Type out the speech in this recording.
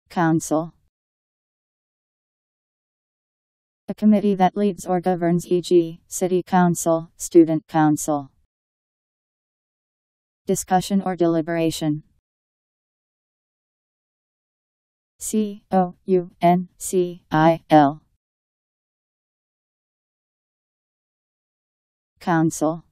Council. A committee that leads or governs, e.g., city council, student council. Discussion or deliberation. COUNCIL. Council.